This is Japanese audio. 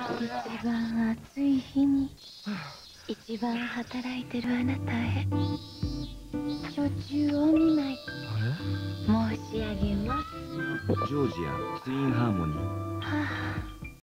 一番暑い日に一番働いてるあなたへ初中お見舞い申し上げます。 ジョージアツインハーモニー。 はあ